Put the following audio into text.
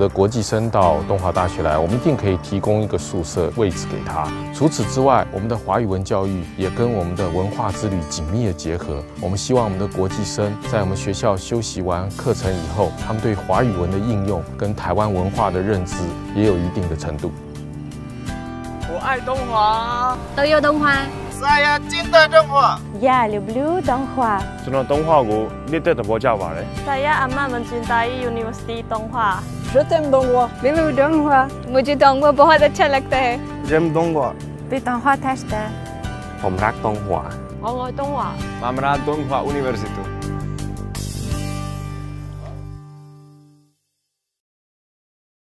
的国际生到东华大学来，我们一定可以提供一个宿舍位置给他。除此之外，我们的华语文教育也跟我们的文化之旅紧密的结合。我们希望我们的国际生在我们学校休息完课程以后，他们对华语文的应用跟台湾文化的认知也有一定的程度。 我爱东华， 都有东华。 Saya cinta Donghua. Ya, lublю Donghua. Senang Donghua ko, dito na po Java. Saya amat mencintai University Donghua. Je t'aime Donghua. Bilu Donghua. मुझे Donghua बहुत अच्छा लगता है. Jem Donghua. Vì Donghua Tashta. ผมรัก Donghua. 我愛東華。 Mamra Donghua University.